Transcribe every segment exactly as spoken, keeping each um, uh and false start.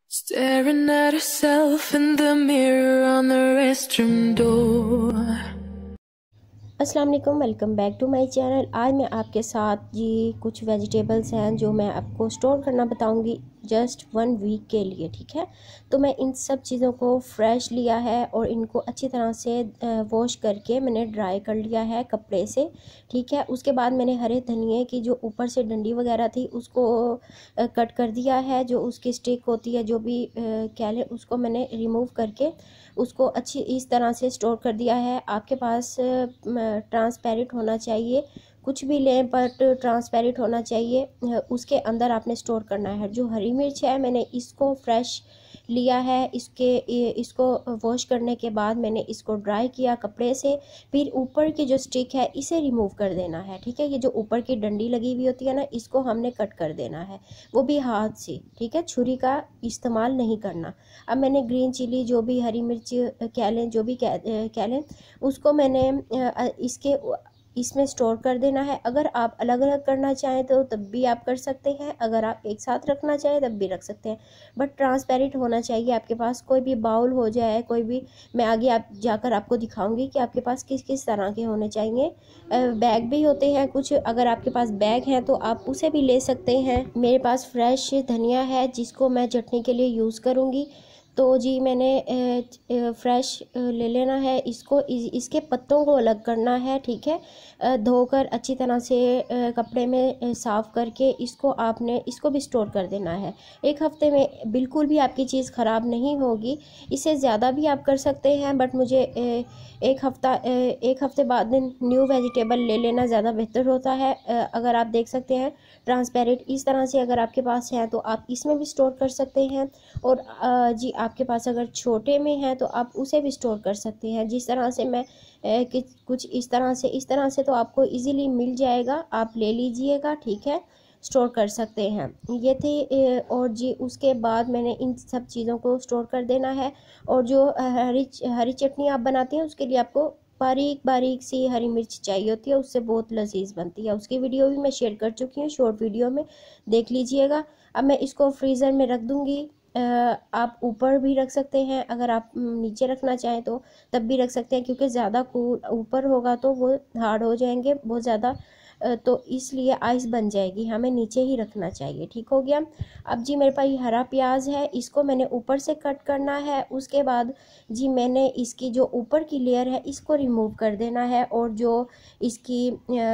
Staring at herself in the mirror on the restroom door. अस्सलाम वालेकुम, welcome back to my channel. आज मैं आपके साथ जी कुछ वेजिटेबल्स हैं जो मैं आपको स्टोर करना बताऊंगी जस्ट वन वीक के लिए। ठीक है, तो मैं इन सब चीज़ों को फ्रेश लिया है और इनको अच्छी तरह से वॉश करके मैंने ड्राई कर लिया है कपड़े से। ठीक है, उसके बाद मैंने हरे धनिए की जो ऊपर से डंडी वगैरह थी उसको कट कर दिया है, जो उसकी स्टिक होती है जो भी कह लें, उसको मैंने रिमूव करके उसको अच्छी इस तरह से स्टोर कर दिया है। आपके पास ट्रांसपेरेंट होना चाहिए, कुछ भी लें बट ट्रांसपेरेंट होना चाहिए, उसके अंदर आपने स्टोर करना है। जो हरी मिर्च है मैंने इसको फ्रेश लिया है, इसके इसको वॉश करने के बाद मैंने इसको ड्राई किया कपड़े से। फिर ऊपर की जो स्टिक है इसे रिमूव कर देना है। ठीक है, ये जो ऊपर की डंडी लगी हुई होती है ना, इसको हमने कट कर देना है, वो भी हाथ से। ठीक है, छुरी का इस्तेमाल नहीं करना। अब मैंने ग्रीन चिली जो भी हरी मिर्च कह लें, जो भी कह लें, उसको मैंने इसके इसमें स्टोर कर देना है। अगर आप अलग अलग करना चाहें तो तब भी आप कर सकते हैं, अगर आप एक साथ रखना चाहें तब भी रख सकते हैं, बट ट्रांसपेरेंट होना चाहिए आपके पास। कोई भी बाउल हो जाए, कोई भी, मैं आगे आप जाकर आपको दिखाऊंगी कि आपके पास किस किस तरह के होने चाहिए। बैग भी होते हैं कुछ, अगर आपके पास बैग हैं तो आप उसे भी ले सकते हैं। मेरे पास फ्रेश धनिया है जिसको मैं चटनी के लिए यूज़ करूँगी। तो जी मैंने फ्रेश ले लेना है इसको, इस, इसके पत्तों को अलग करना है। ठीक है, धोकर अच्छी तरह से कपड़े में साफ़ करके इसको आपने इसको भी स्टोर कर देना है। एक हफ़्ते में बिल्कुल भी आपकी चीज़ ख़राब नहीं होगी, इससे ज़्यादा भी आप कर सकते हैं, बट मुझे एक हफ़्ता एक हफ़्ते बाद न्यू वेजिटेबल ले लेना ज़्यादा बेहतर होता है। अगर आप देख सकते हैं ट्रांसपेरेंट इस तरह से अगर आपके पास है तो आप इसमें भी स्टोर कर सकते हैं, और जी आपके पास अगर छोटे में है तो आप उसे भी स्टोर कर सकते हैं। जिस तरह से मैं कि कुछ इस तरह से इस तरह से तो आपको इजीली मिल जाएगा, आप ले लीजिएगा। ठीक है, स्टोर कर सकते हैं। ये थे, और जी उसके बाद मैंने इन सब चीज़ों को स्टोर कर देना है। और जो हरी हरी चटनी आप बनाते हैं उसके लिए आपको बारीक बारीक सी हरी मिर्च चाहिए होती है, उससे बहुत लजीज बनती है। उसकी वीडियो भी मैं शेयर कर चुकी हूँ, शॉर्ट वीडियो में, देख लीजिएगा। अब मैं इसको फ्रीज़र में रख दूँगी। आप ऊपर भी रख सकते हैं, अगर आप नीचे रखना चाहें तो तब भी रख सकते हैं, क्योंकि ज़्यादा कूल ऊपर होगा तो वो हार्ड हो जाएंगे बहुत ज़्यादा, तो इसलिए आइस बन जाएगी, हमें नीचे ही रखना चाहिए। ठीक हो गया। अब जी मेरे पास हरा प्याज है, इसको मैंने ऊपर से कट करना है। उसके बाद जी मैंने इसकी जो ऊपर की लेयर है इसको रिमूव कर देना है, और जो इसकी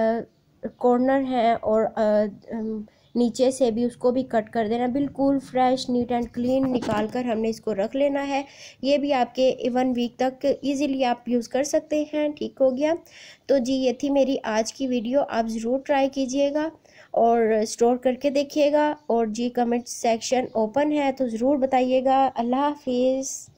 कॉर्नर है और आ, नीचे से भी उसको भी कट कर देना। बिल्कुल फ्रेश नीट एंड क्लीन निकाल कर हमने इसको रख लेना है। ये भी आपके वन वीक तक इजीली आप यूज़ कर सकते हैं। ठीक हो गया। तो जी ये थी मेरी आज की वीडियो, आप ज़रूर ट्राई कीजिएगा और स्टोर करके देखिएगा। और जी कमेंट सेक्शन ओपन है तो ज़रूर बताइएगा। अल्लाह हाफिज़।